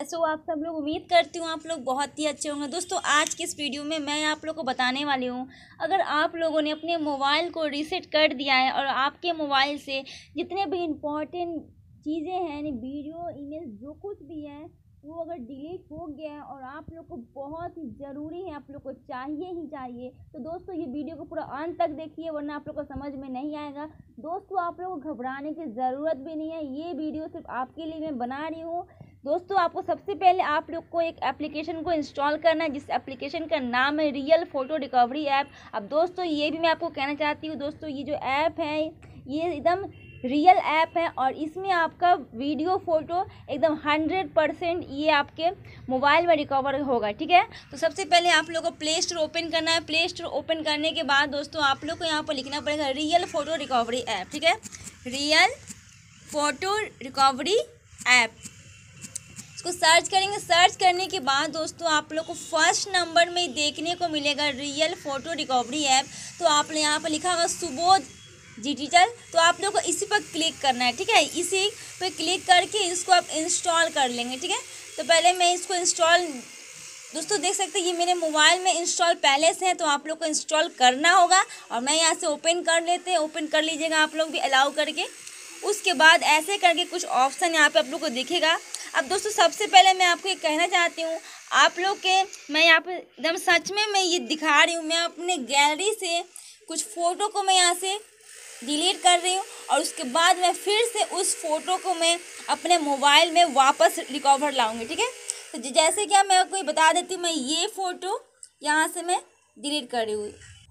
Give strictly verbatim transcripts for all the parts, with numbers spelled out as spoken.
कैसे हो आप सब लोग। उम्मीद करती हूँ आप लोग बहुत ही अच्छे होंगे। दोस्तों आज की इस वीडियो में मैं आप लोग को बताने वाली हूँ, अगर आप लोगों ने अपने मोबाइल को रीसेट कर दिया है और आपके मोबाइल से जितने भी इम्पोर्टेंट चीज़ें हैं, यानी वीडियो, इमेज, जो कुछ भी है वो अगर डिलीट हो गया है और आप लोग को बहुत ही ज़रूरी है, आप लोग को चाहिए ही चाहिए, तो दोस्तों ये वीडियो को पूरा अंत तक देखिए, वरना आप लोग को समझ में नहीं आएगा। दोस्तों आप लोग को घबराने की ज़रूरत भी नहीं है, ये वीडियो सिर्फ आपके लिए मैं बना रही हूँ। दोस्तों आपको सबसे पहले आप लोग को एक एप्लीकेशन को इंस्टॉल करना है, जिस एप्लीकेशन का नाम है रियल फ़ोटो रिकवरी ऐप। अब दोस्तों ये भी मैं आपको कहना चाहती हूँ, दोस्तों ये जो ऐप है ये एकदम रियल ऐप है और इसमें आपका वीडियो फ़ोटो एकदम हंड्रेड परसेंट ये आपके मोबाइल में रिकवर होगा, ठीक है। तो सबसे पहले आप लोग को प्ले स्टोर ओपन करना है। प्ले स्टोर ओपन करने के बाद दोस्तों आप लोग को यहाँ पर लिखना पड़ेगा रियल फ़ोटो रिकवरी ऐप, ठीक है। रियल फ़ोटो रिकवरी ऐप, इसको सर्च करेंगे। सर्च करने के बाद दोस्तों आप लोग को फर्स्ट नंबर में देखने को मिलेगा रियल फ़ोटो रिकवरी ऐप। तो आप यहाँ पर लिखा होगा सुबोध डिजिटल, तो आप लोग को इसी पर क्लिक करना है, ठीक है। इसी पर क्लिक करके इसको आप इंस्टॉल कर लेंगे, ठीक है। तो पहले मैं इसको इंस्टॉल, दोस्तों देख सकते हैं ये मेरे मोबाइल में इंस्टॉल पहले से है, तो आप लोग को इंस्टॉल करना होगा और मैं यहाँ से ओपन कर लेते हैं। ओपन कर लीजिएगा आप लोग भी अलाउ करके। उसके बाद ऐसे करके कुछ ऑप्शन यहाँ पे आप लोग को दिखेगा। अब दोस्तों सबसे पहले मैं आपको ये कहना चाहती हूँ, आप लोग के मैं यहाँ पे एकदम सच में मैं ये दिखा रही हूँ, मैं अपने गैलरी से कुछ फ़ोटो को मैं यहाँ से डिलीट कर रही हूँ और उसके बाद मैं फिर से उस फ़ोटो को मैं अपने मोबाइल में वापस रिकवर लाऊंगी, ठीक है। तो जैसे कि मैं आपको बता देती हूँ, मैं ये फ़ोटो यहाँ से मैं डिलीट कर रही हूँ।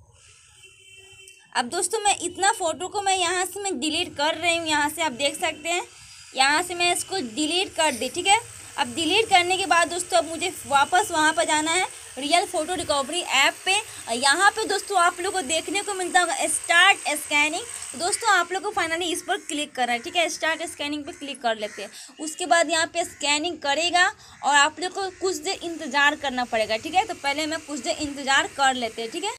अब दोस्तों मैं इतना फ़ोटो को मैं यहाँ से मैं डिलीट कर रही हूँ, यहाँ से आप देख सकते हैं, यहाँ से मैं इसको डिलीट कर दी, ठीक है। अब डिलीट करने के बाद दोस्तों अब मुझे वापस वहाँ पर जाना है रियल फ़ोटो रिकवरी ऐप पे। यहाँ पे दोस्तों आप लोग को देखने को मिलता होगा स्टार्ट स्कैनिंग। तो दोस्तों आप लोग को फाइनली इस पर क्लिक करना है, ठीक है। स्टार्ट स्कैनिंग पे क्लिक कर लेते हैं। उसके बाद यहाँ पे स्कैनिंग करेगा और आप लोग को कुछ देर इंतज़ार करना पड़ेगा, ठीक है। तो पहले मैं कुछ देर इंतज़ार कर लेते हैं, ठीक है।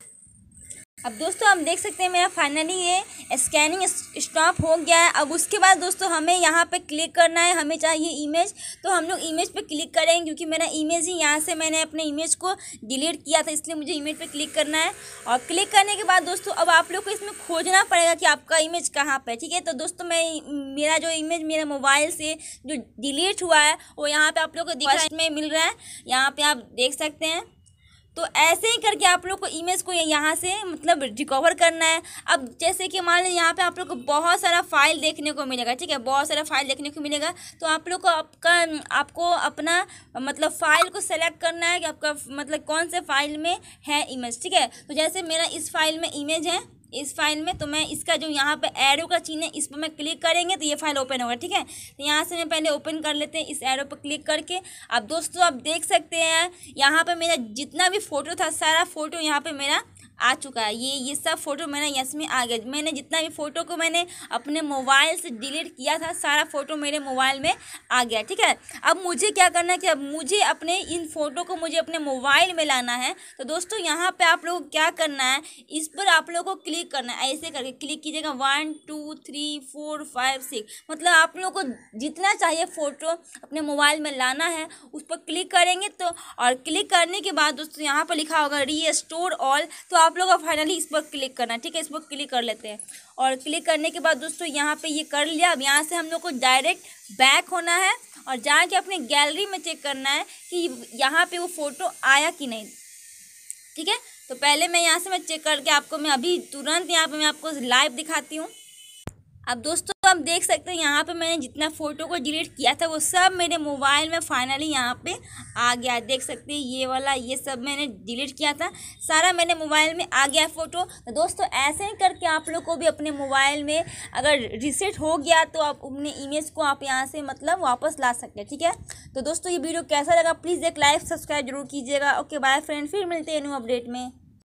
अब दोस्तों आप देख सकते हैं मेरा फाइनली ये स्कैनिंग स्टॉप हो गया है। अब उसके बाद दोस्तों हमें यहाँ पे क्लिक करना है, हमें चाहिए इमेज, तो हम लोग इमेज पे क्लिक करेंगे क्योंकि मेरा इमेज ही यहाँ से मैंने अपने इमेज को डिलीट किया था, इसलिए मुझे इमेज पे क्लिक करना है। और क्लिक करने के बाद दोस्तों अब आप लोग को इसमें खोजना पड़ेगा कि आपका इमेज कहाँ पर, ठीक है। तो दोस्तों मैं मेरा जो इमेज मेरे मोबाइल से जो डिलीट हुआ है वो यहाँ पर आप लोग को दिख में मिल रहा है, यहाँ पर आप देख सकते हैं। तो ऐसे ही करके आप लोग को इमेज को यहाँ से मतलब रिकवर करना है। अब जैसे कि मान लीजिए यहाँ पे आप लोग को बहुत सारा फाइल देखने को मिलेगा, ठीक है, बहुत सारा फाइल देखने को मिलेगा। तो आप लोग को आपका आपको अपना मतलब फ़ाइल को सेलेक्ट करना है कि आपका मतलब कौन से फाइल में है इमेज, ठीक है। तो जैसे मेरा इस फाइल में इमेज है, इस फाइल में, तो मैं इसका जो यहाँ पे एरो का चिन्ह है इस पर मैं क्लिक करेंगे तो ये फाइल ओपन होगा, ठीक है। तो यहाँ से मैं पहले ओपन कर लेते हैं इस एरो पर क्लिक करके। अब दोस्तों आप देख सकते हैं यहाँ पे मेरा जितना भी फ़ोटो था सारा फ़ोटो यहाँ पे मेरा आ चुका है। ये ये सब फ़ोटो मेरा इसमें आ गया। मैंने जितना भी फ़ोटो को मैंने अपने मोबाइल से डिलीट किया था सारा फ़ोटो मेरे मोबाइल में आ गया, ठीक है। अब मुझे क्या करना है कि अब मुझे अपने इन फ़ोटो को मुझे अपने मोबाइल में लाना है। तो दोस्तों यहाँ पे आप लोगों को क्या करना है, इस पर आप लोगों को क्लिक करना है, ऐसे करके क्लिक कीजिएगा। One two three four five six, मतलब आप लोगों को जितना चाहिए फ़ोटो अपने मोबाइल में लाना है उस पर क्लिक करेंगे। तो और क्लिक करने के बाद दोस्तों यहाँ पर लिखा होगा रीस्टोर ऑल, तो आप लोग फाइनली इस पर क्लिक करना है, ठीक है। इस पर क्लिक कर लेते हैं और क्लिक करने के बाद दोस्तों यहाँ पे ये कर लिया। अब यहाँ से हम लोग को डायरेक्ट बैक होना है और जाके अपने गैलरी में चेक करना है कि यहाँ पे वो फ़ोटो आया कि नहीं, ठीक है। तो पहले मैं यहाँ से मैं चेक करके आपको मैं अभी तुरंत यहाँ पे मैं आपको लाइव दिखाती हूँ। अब दोस्तों आप देख सकते हैं यहाँ पे मैंने जितना फ़ोटो को डिलीट किया था वो सब मेरे मोबाइल में फाइनली यहाँ पे आ गया। देख सकते हैं ये वाला ये सब मैंने डिलीट किया था, सारा मेरे मोबाइल में आ गया फ़ोटो। तो दोस्तों ऐसे ही करके आप लोग को भी अपने मोबाइल में अगर रीसेट हो गया तो आप अपने इमेज को आप यहाँ से मतलब वापस ला सकते हैं, ठीक है। तो दोस्तों ये वीडियो कैसा लगा प्लीज़ एक लाइक सब्सक्राइब जरूर कीजिएगा। ओके बाय फ्रेंड, फिर मिलते हैं न्यू अपडेट में।